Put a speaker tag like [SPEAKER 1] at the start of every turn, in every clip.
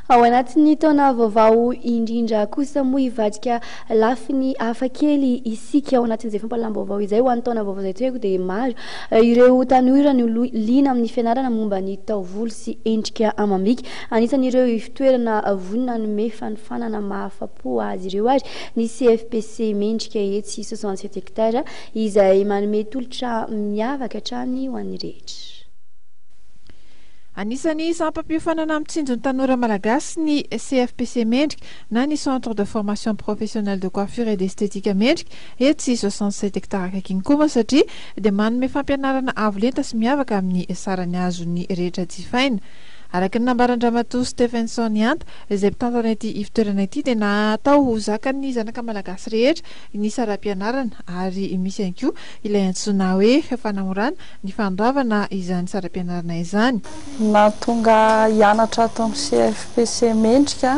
[SPEAKER 1] ao anatin'ny taona vaovao indrindra kosa moa ivadika lafiny hafakely isika ao anatin'izay fampahalaam-baovao izay ho an'ny taona vaovao izay toeko dia maro ireo tanora ny liana amin'ny fianarana momba ny taovolo sy endrika amam-bika. Anisan'ireo fitoerana vonina nome fanofanana mahafapo azy ireo ary ny CFPC mendrika etsy 67 hectara izay manome tolotra miavaka hatrany ho an'ny rehetra.
[SPEAKER 2] Anisany sampam-piofanana amin'ny tsinjon'ny tanora malagasy ny CFPC mendrika na ny centre de formation professionnelle de coiffure et d'esthétique mendrika etsy 67 hectara akaiky koa satria dia manome fampianarana avo lenta sy miavaka amin'ny sarany azony rehetra jifaina. Araka ny nambarandramatoa Stephenson Anta izay mpitantana ity ifitoerana ity dia natao ho zakan'ny zanaka malagasy rehetra ny saram-pianarana ary misy ihany koa ilay antsoina hoe fanamorana ny fandoavana izany saram-pianarana izany.
[SPEAKER 3] Na tonga hianatra ato amin'ny CFPC mendrika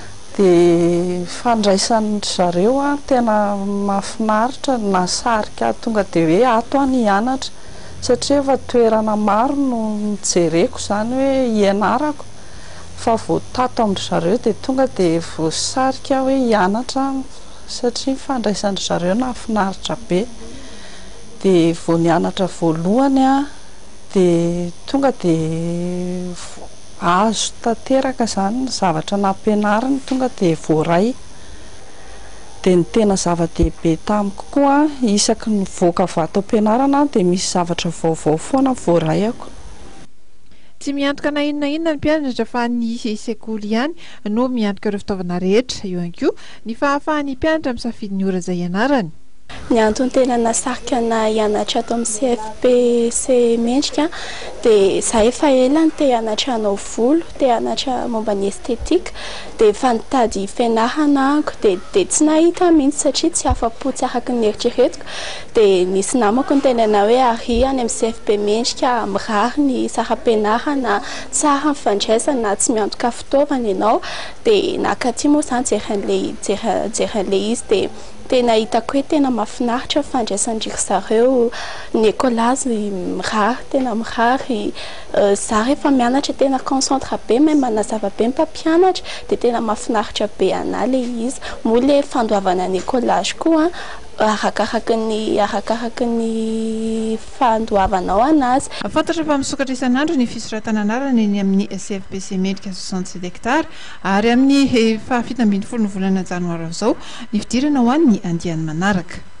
[SPEAKER 3] dia fandraisan'ny zareo tena mahafinaritra na sarika tonga dia hoe ato any hianatra satria efa toerana maro no mijereko izany hoe hianarako fa vao tato amin'ny zareo dia tonga dia voasarika hoe hianatra satria fandraisan'ny zareo nahafinaritra be dia vao nianatra voalohany dia tonga dia azo tanteraka izany zavatra nampianariny tonga dia voaray dia ny tena zava-dehibe tamiko koa isaky ny voaka vato am-pianarana dia misy zavatra vaovao foana voarayako.
[SPEAKER 2] Tsy miantoka na inona inona ny mpianatra fa ny sekoly ihany no miantoka ireo fitaovana rehetra eo ihany koa ny fahafahan'ny mpianatra misafidy ny ora izay ianarany.
[SPEAKER 4] Ny antony tena nasarika na hianatra ato amin'ny CFPC mendrika dia za efa ela te hianatra hanao volo, te hianatra momba ny estetika dia efa nitady fianarana dia tsy nahita mihitsy satria tsy afa-po tsy araka ny eritreretiko dia nisy namako ny tenana hoe ary any amin'ny CFP mendrika mirary ny saram-pianarana tsara ny fandraisana tsy miantoka fitaovana ianao dia nakaty moa izany jeren'ilay izy dia tena hitako hoe tena mahafinaritra fandraisan-dry zareo ny ekolazy mirary tena mirary za rehefa mianatra tena concentre be may manazava be ny mpampianatra dia tena mahafinaritra be ana le izy moa le fandoavana ny ekolazy koa arakaraky ny fandoavanao anazy.
[SPEAKER 2] Fantatra fa misokatra isan'andro ny fisoratana anarana eny amin'ny CFPC mendrika 67 hectara ary amin'ny 17 volana janoary izao ny fidirana ho an'ny andiany manaraka.